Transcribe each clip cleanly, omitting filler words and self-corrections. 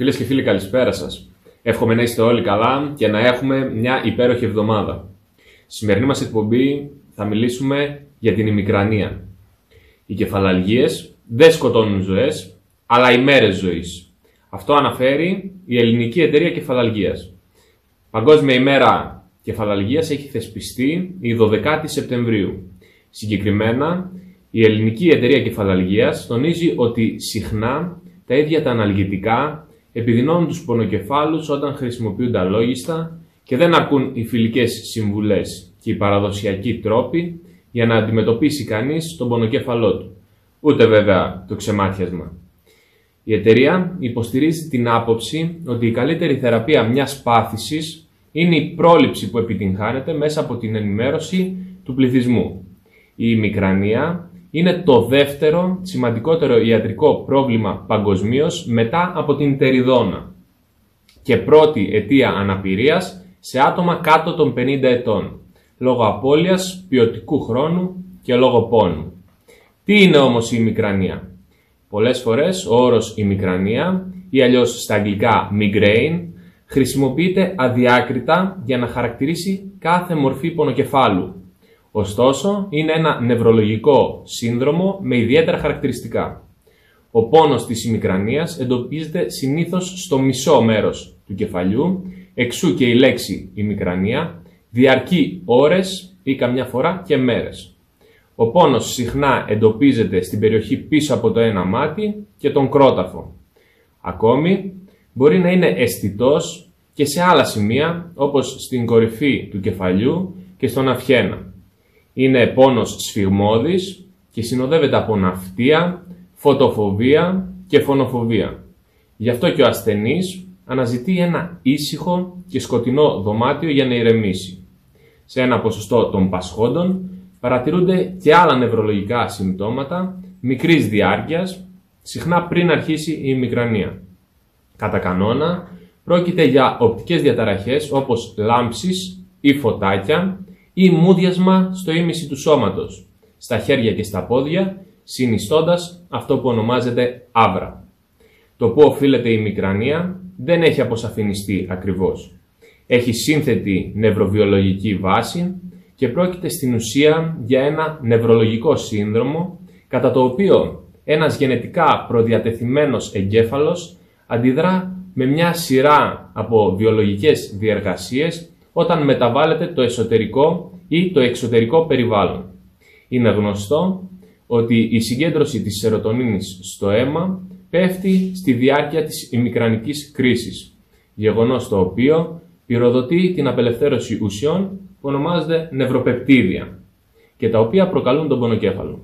Φίλες και φίλοι, καλησπέρα σας. Εύχομαι να είστε όλοι καλά και να έχουμε μια υπέροχη εβδομάδα. Στη σημερινή μας εκπομπή θα μιλήσουμε για την ημικρανία. Οι κεφαλαλγίες δεν σκοτώνουν ζωές, αλλά ημέρες ζωής. Αυτό αναφέρει η Ελληνική Εταιρεία Κεφαλαλγίας. Παγκόσμια ημέρα κεφαλαλγίας έχει θεσπιστεί η 12η Σεπτεμβρίου. Συγκεκριμένα, η Ελληνική Εταιρεία Κεφαλαλγίας τονίζει ότι συχνά τα ίδια τα αναλγητικά επιδεινώνουν τους πονοκεφάλους όταν χρησιμοποιούνται αλόγιστα και δεν αρκούν οι φιλικές συμβουλές και οι παραδοσιακοί τρόποι για να αντιμετωπίσει κανείς τον πονοκέφαλό του. Ούτε βέβαια το ξεμάτιασμα. Η εταιρεία υποστηρίζει την άποψη ότι η καλύτερη θεραπεία μιας πάθησης είναι η πρόληψη που επιτυγχάνεται μέσα από την ενημέρωση του πληθυσμού. Η ημικρανία είναι το δεύτερο σημαντικότερο ιατρικό πρόβλημα παγκοσμίως μετά από την τεριδόνα και πρώτη αιτία αναπηρίας σε άτομα κάτω των 50 ετών, λόγω απώλειας ποιοτικού χρόνου και λόγω πόνου. Τι είναι όμως η ημικρανία? Πολλές φορές ο όρος ημικρανία ή αλλιώς στα αγγλικά migraine χρησιμοποιείται αδιάκριτα για να χαρακτηρίσει κάθε μορφή πονοκεφάλου. Ωστόσο, είναι ένα νευρολογικό σύνδρομο με ιδιαίτερα χαρακτηριστικά. Ο πόνος της ημικρανίας εντοπίζεται συνήθως στο μισό μέρος του κεφαλιού, εξού και η λέξη ημικρανία διαρκεί ώρες ή καμιά φορά και μέρες. Ο πόνος συχνά εντοπίζεται στην περιοχή πίσω από το ένα μάτι και τον κρόταφο. Ακόμη, μπορεί να είναι αισθητός και σε άλλα σημεία, όπως στην κορυφή του κεφαλιού και στον αυχένα. Είναι πόνος σφιγμώδης και συνοδεύεται από ναυτία, φωτοφοβία και φωνοφοβία. Γι' αυτό και ο ασθενής αναζητεί ένα ήσυχο και σκοτεινό δωμάτιο για να ηρεμήσει. Σε ένα ποσοστό των πασχόντων παρατηρούνται και άλλα νευρολογικά συμπτώματα μικρής διάρκειας, συχνά πριν αρχίσει η ημικρανία. Κατά κανόνα, πρόκειται για οπτικές διαταραχές όπως λάμψεις ή φωτάκια ή μούδιασμα στο ήμιση του σώματος, στα χέρια και στα πόδια, συνιστώντας αυτό που ονομάζεται άβρα. Το που οφείλεται η ημικρανία δεν έχει αποσαφινιστεί ακριβώς. Έχει σύνθετη νευροβιολογική βάση και πρόκειται στην ουσία για ένα νευρολογικό σύνδρομο, κατά το οποίο ένας γενετικά προδιατεθειμένος εγκέφαλος αντιδρά με μια σειρά από βιολογικές διεργασίες όταν μεταβάλλεται το εσωτερικό ή το εξωτερικό περιβάλλον. Είναι γνωστό ότι η συγκέντρωση της σερωτονίνης στο αίμα πέφτει στη διάρκεια της ημικρανικής κρίσης, γεγονός το οποίο πυροδοτεί την απελευθέρωση ουσιών που ονομάζονται νευροπεπτίδια και τα οποία προκαλούν τον πονοκέφαλο.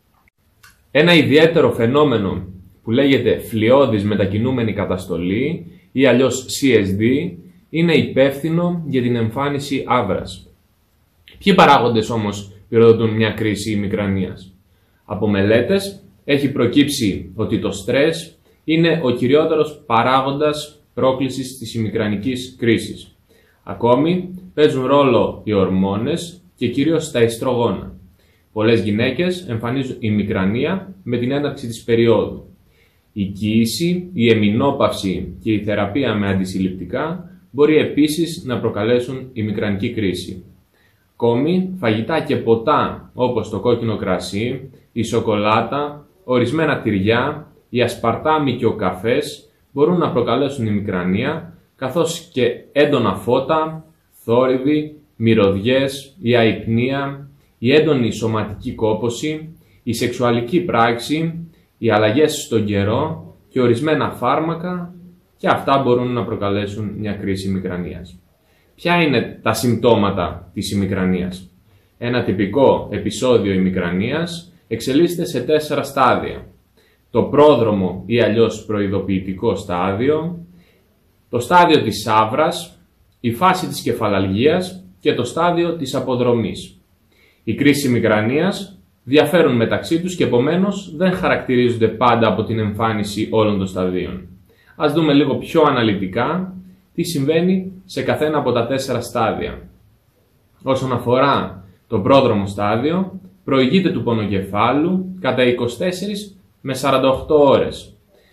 Ένα ιδιαίτερο φαινόμενο που λέγεται φλοιώδης μετακινούμενη καταστολή ή αλλιώς CSD είναι υπεύθυνο για την εμφάνιση άβρας. Ποιοι παράγοντες όμως πυροδοτούν μια κρίση ημικρανίας? Από μελέτες έχει προκύψει ότι το στρες είναι ο κυριότερος παράγοντας πρόκλησης της ημικρανικής κρίσης. Ακόμη παίζουν ρόλο οι ορμόνες και κυρίως τα ιστρογόνα. Πολλές γυναίκες εμφανίζουν ημικρανία με την έναρξη της περίοδου. Η κοίηση, η εμεινόπαυση και η θεραπεία με αντισυλληπτικά μπορεί επίσης να προκαλέσουν ημικρανική κρίση. Ακόμη, φαγητά και ποτά όπως το κόκκινο κρασί, η σοκολάτα, ορισμένα τυριά, η ασπαρτάμι και ο καφές μπορούν να προκαλέσουν ημικρανία, καθώς και έντονα φώτα, θόρυβοι, μυρωδιές, η αϊπνία, η έντονη σωματική κόπωση, η σεξουαλική πράξη, οι αλλαγές στον καιρό και ορισμένα φάρμακα, και αυτά μπορούν να προκαλέσουν μια κρίση ημικρανίας. Ποια είναι τα συμπτώματα της ημικρανίας? Ένα τυπικό επεισόδιο ημικρανίας εξελίσσεται σε 4 στάδια. Το πρόδρομο ή αλλιώς προειδοποιητικό στάδιο, το στάδιο της άβρας, η φάση της κεφαλαλγίας και το στάδιο της αποδρομής. Οι κρίσεις ημικρανίας διαφέρουν μεταξύ τους και επομένως δεν χαρακτηρίζονται πάντα από την εμφάνιση όλων των σταδίων. Ας δούμε λίγο πιο αναλυτικά τι συμβαίνει σε καθένα από τα 4 στάδια. Όσον αφορά το πρόδρομο στάδιο, προηγείται του πονοκεφάλου κατά 24 με 48 ώρες.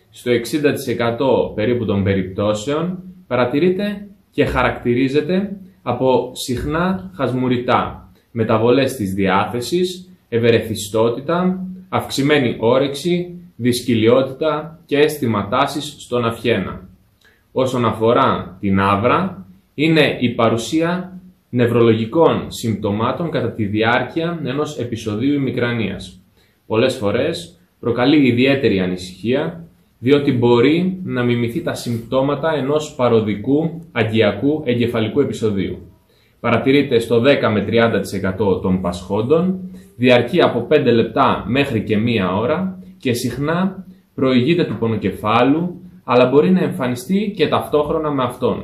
στο 60% περίπου των περιπτώσεων παρατηρείται και χαρακτηρίζεται από συχνά χασμουριτά, μεταβολές της διάθεσης, ευερεθιστότητα, αυξημένη όρεξη, δυσκυλιότητα και αίσθημα τάσης στον αυχένα. Όσον αφορά την άβρα, είναι η παρουσία νευρολογικών συμπτωμάτων κατά τη διάρκεια ενός επεισοδίου ημικρανίας. Πολλές φορές προκαλεί ιδιαίτερη ανησυχία, διότι μπορεί να μιμηθεί τα συμπτώματα ενός παροδικού αγκιακού εγκεφαλικού επεισοδίου. Παρατηρείται στο 10 με 30% των πασχόντων, διαρκεί από 5 λεπτά μέχρι και 1 ώρα και συχνά προηγείται του πονοκεφάλου, αλλά μπορεί να εμφανιστεί και ταυτόχρονα με αυτόν.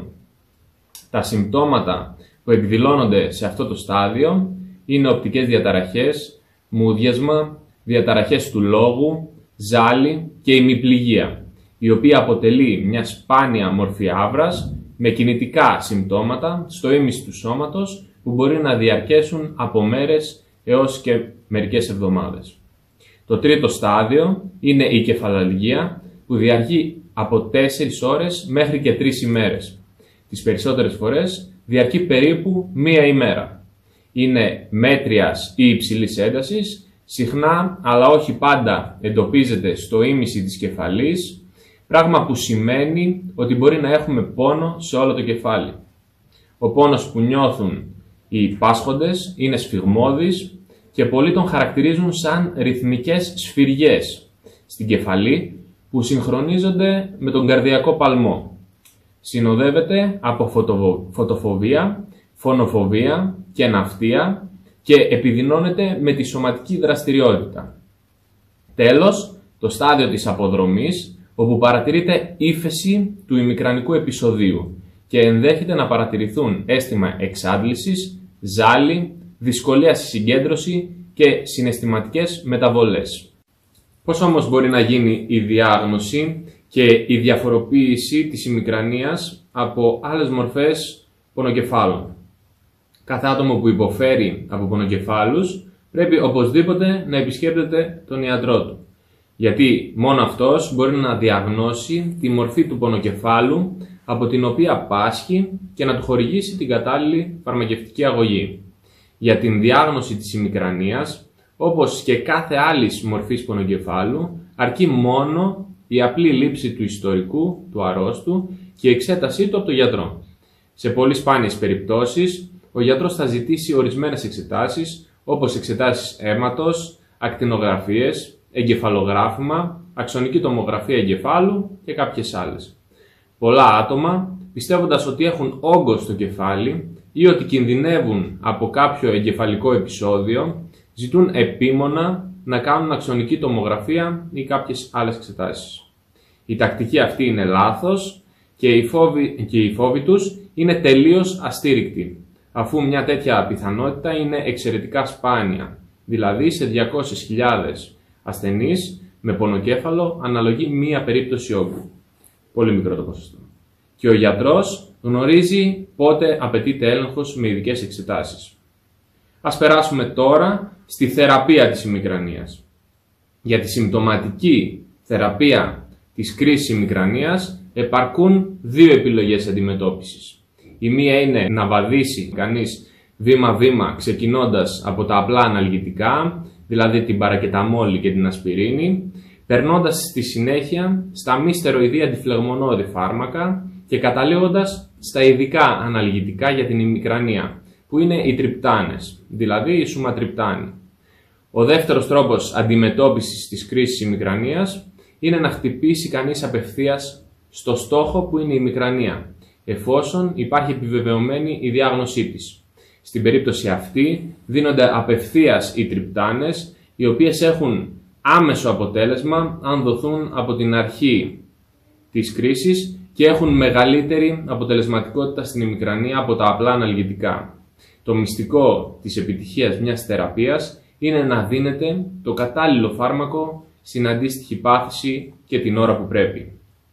Τα συμπτώματα που εκδηλώνονται σε αυτό το στάδιο είναι οπτικές διαταραχές, μούδιασμα, διαταραχές του λόγου, ζάλι και ημιπληγία, η οποία αποτελεί μια σπάνια μορφή άβρας με κινητικά συμπτώματα στο ίμιση του σώματος που μπορεί να διαρκέσουν από μέρες έως και μερικές εβδομάδες. Το τρίτο στάδιο είναι η κεφαλαλγία που διαρκεί από 4 ώρες μέχρι και 3 ημέρες. Τις περισσότερες φορές διαρκεί περίπου 1 ημέρα. Είναι μέτριας ή υψηλής έντασης, συχνά αλλά όχι πάντα εντοπίζεται στο ίμιση της κεφαλής, πράγμα που σημαίνει ότι μπορεί να έχουμε πόνο σε όλο το κεφάλι. Ο πόνος που νιώθουν οι πάσχοντες είναι σφιγμώδης και πολλοί τον χαρακτηρίζουν σαν ρυθμικές σφυριές στην κεφαλή που συγχρονίζονται με τον καρδιακό παλμό. Συνοδεύεται από φωτοφοβία, φωνοφοβία και ναυτία και επιδεινώνεται με τη σωματική δραστηριότητα. Τέλος, το στάδιο της αποδρομής, όπου παρατηρείται ύφεση του ημικρανικού επεισοδίου και ενδέχεται να παρατηρηθούν αίσθημα εξάντλησης, ζάλι, δυσκολία στη συγκέντρωση και συναισθηματικές μεταβολές. Πώς όμως μπορεί να γίνει η διάγνωση και η διαφοροποίηση της ημικρανίας από άλλες μορφές πονοκεφάλων? Κάθε άτομο που υποφέρει από πονοκεφάλους πρέπει οπωσδήποτε να επισκέπτεται τον ιατρό του, γιατί μόνο αυτός μπορεί να διαγνώσει τη μορφή του πονοκεφάλου από την οποία πάσχει και να του χορηγήσει την κατάλληλη φαρμακευτική αγωγή. Για την διάγνωση της ημικρανίας, όπως και κάθε άλλης μορφής πονοκεφάλου, αρκεί μόνο η απλή λήψη του ιστορικού του αρρώστου και η εξέτασή του από τον γιατρό. Σε πολύ σπάνιες περιπτώσεις, ο γιατρός θα ζητήσει ορισμένες εξετάσεις, όπως εξετάσεις αίματος, ακτινογραφίες, εγκεφαλογράφημα, αξονική τομογραφία εγκεφάλου και κάποιες άλλες. Πολλά άτομα, πιστεύοντας ότι έχουν όγκο στο κεφάλι ή ότι κινδυνεύουν από κάποιο εγκεφαλικό επεισόδιο, ζητούν επίμονα να κάνουν αξονική τομογραφία ή κάποιες άλλες εξετάσεις. Η τακτική αυτή είναι λάθος και οι φόβοι τους είναι τελείως αστήρικτοι, αφού μια τέτοια πιθανότητα είναι εξαιρετικά σπάνια, δηλαδή σε 200.000 ασθενείς με πονοκέφαλο αναλογεί μία περίπτωση όγκου. Πολύ μικρό το ποσοστό. Και ο γιατρός γνωρίζει πότε απαιτείται έλεγχος με ειδικές εξετάσεις. Ας περάσουμε τώρα στη θεραπεία της ημικρανίας. Για τη συμπτωματική θεραπεία της κρίσης ημικρανίας επαρκούν 2 επιλογές αντιμετώπισης. Η μία είναι να βαδίσει κανείς βήμα-βήμα ξεκινώντας από τα απλά αναλγητικά, δηλαδή την παρακεταμόλη και την ασπιρίνη, περνώντας στη συνέχεια στα μη στεροειδή αντιφλεγμονώδη φάρμακα και καταλήγοντας στα ειδικά αναλγητικά για την ημικρανία, που είναι οι τριπτάνες, δηλαδή η σουματριπτάνη. Ο δεύτερος τρόπος αντιμετώπισης της κρίσης ημικρανίας είναι να χτυπήσει κανείς απευθείας στο στόχο που είναι η ημικρανία, εφόσον υπάρχει επιβεβαιωμένη η διάγνωσή της. Στην περίπτωση αυτή δίνονται απευθείας οι τριπτάνες, οι οποίες έχουν άμεσο αποτέλεσμα αν δοθούν από την αρχή της κρίσης και έχουν μεγαλύτερη αποτελεσματικότητα στην ημικρανία από τα απλά αναλγητικά. Το μυστικό της επιτυχίας μιας θεραπείας είναι να δίνεται το κατάλληλο φάρμακο στην αντίστοιχη πάθηση και την ώρα που πρέπει.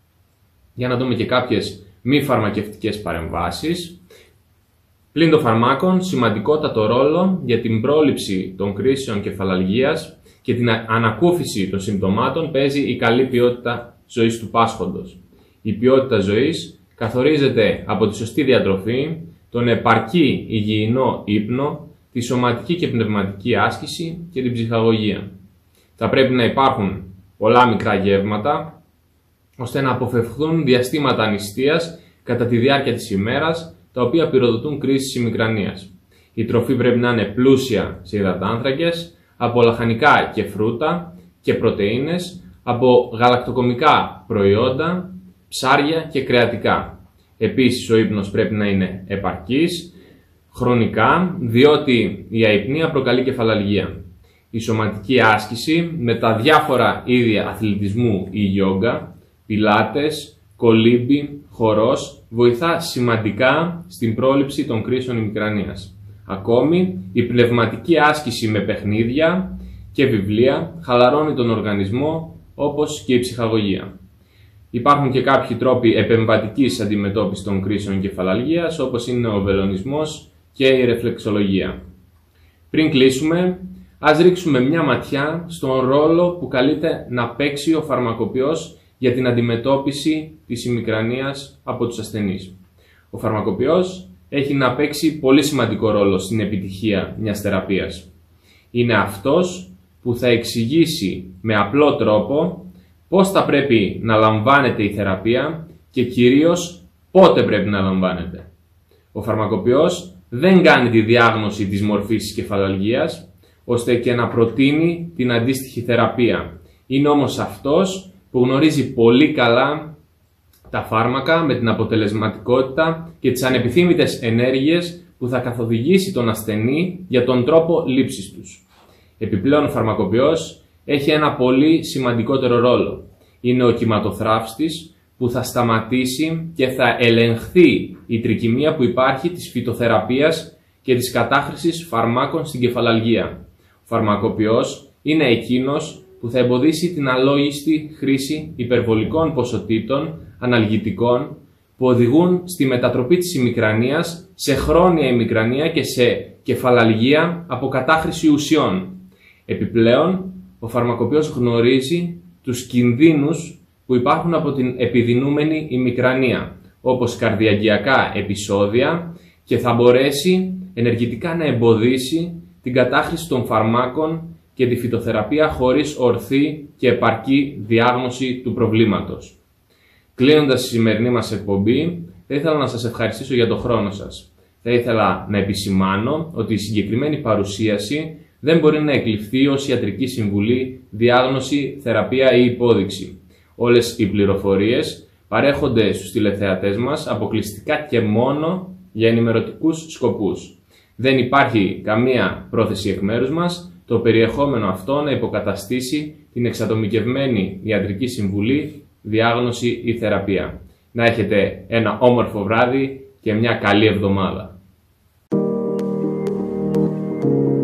Για να δούμε και κάποιες μη φαρμακευτικές παρεμβάσεις. Πλην των φαρμάκων, σημαντικότατο ρόλο για την πρόληψη των κρίσεων κεφαλαλγίας και την ανακούφιση των συμπτωμάτων παίζει η καλή ποιότητα ζωής του πάσχοντος. Η ποιότητα ζωής καθορίζεται από τη σωστή διατροφή, τον επαρκή υγιεινό ύπνο, τη σωματική και πνευματική άσκηση και την ψυχαγωγία. Θα πρέπει να υπάρχουν πολλά μικρά γεύματα, ώστε να αποφευχθούν διαστήματα ανηστείας κατά τη διάρκεια της ημέρας, τα οποία πυροδοτούν κρίσεις ημικρανίας. Η τροφή πρέπει να είναι πλούσια σε υδατάνθρακες, από λαχανικά και φρούτα και πρωτεΐνες, από γαλακτοκομικά προϊόντα, ψάρια και κρεατικά. Επίσης, ο ύπνος πρέπει να είναι επαρκής, χρονικά, διότι η αϊπνία προκαλεί κεφαλαλγία. Η σωματική άσκηση με τα διάφορα είδη αθλητισμού ή γιόγκα, πιλάτες, κολύμπι, χορός, βοηθά σημαντικά στην πρόληψη των κρίσεων ημικρανίας. Ακόμη, η πνευματική άσκηση με παιχνίδια και βιβλία χαλαρώνει τον οργανισμό, όπως και η ψυχαγωγία. Υπάρχουν και κάποιοι τρόποι επεμβατικής αντιμετώπισης των κρίσεων κεφαλαλγίας, όπως είναι ο βελονισμός και η ρεφλεξολογία. Πριν κλείσουμε, ας ρίξουμε μια ματιά στον ρόλο που καλείται να παίξει ο φαρμακοποιός για την αντιμετώπιση της ημικρανίας από τους ασθενείς. Ο φαρμακοποιός έχει να παίξει πολύ σημαντικό ρόλο στην επιτυχία μιας θεραπείας. Είναι αυτός που θα εξηγήσει με απλό τρόπο πώς θα πρέπει να λαμβάνεται η θεραπεία και κυρίως πότε πρέπει να λαμβάνεται. Ο φαρμακοποιός δεν κάνει τη διάγνωση της μορφής της κεφαλαλγίας, ώστε και να προτείνει την αντίστοιχη θεραπεία. Είναι όμως αυτός που γνωρίζει πολύ καλά τα φάρμακα με την αποτελεσματικότητα και τις ανεπιθύμητες ενέργειες που θα καθοδηγήσει τον ασθενή για τον τρόπο λήψης τους. Επιπλέον, ο φαρμακοποιός έχει ένα πολύ σημαντικότερο ρόλο. Είναι ο κυματοθράφστης που θα σταματήσει και θα ελεγχθεί η τρικυμία που υπάρχει της φυτοθεραπείας και της κατάχρησης φαρμάκων στην κεφαλαλγία. Ο φαρμακοποιός είναι εκείνος που θα εμποδίσει την αλόγιστη χρήση υπερβολικών ποσοτήτων αναλγητικών που οδηγούν στη μετατροπή της ημικρανίας σε χρόνια ημικρανία και σε κεφαλαλγία από κατάχρηση ουσιών. Επιπλέον, ο φαρμακοποιός γνωρίζει τους κινδύνους που υπάρχουν από την επιδεινούμενη ημικρανία, όπως καρδιαγγειακά επεισόδια, και θα μπορέσει ενεργητικά να εμποδίσει την κατάχρηση των φαρμάκων και τη φυτοθεραπεία χωρίς ορθή και επαρκή διάγνωση του προβλήματος. Κλείνοντας τη σημερινή μας εκπομπή, θα ήθελα να σας ευχαριστήσω για τον χρόνο σας. Θα ήθελα να επισημάνω ότι η συγκεκριμένη παρουσίαση δεν μπορεί να εκλειφθεί ως ιατρική συμβουλή, διάγνωση, θεραπεία ή υπόδειξη. Όλες οι πληροφορίες παρέχονται στους τηλεθεατές μας αποκλειστικά και μόνο για ενημερωτικούς σκοπούς. Δεν υπάρχει καμία πρόθεση εκ μέρους μας το περιεχόμενο αυτό να υποκαταστήσει την εξατομικευμένη ιατρική συμβουλή, διάγνωση ή θεραπεία. Να έχετε ένα όμορφο βράδυ και μια καλή εβδομάδα.